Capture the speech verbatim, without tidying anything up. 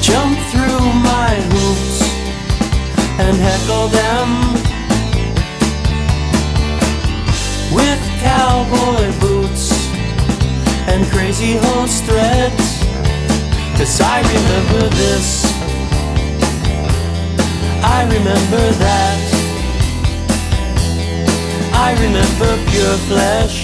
jump through my hoops and heckle them with cowboy boots and crazy hose threads. 'Cause I remember this, I remember that, I remember pure flesh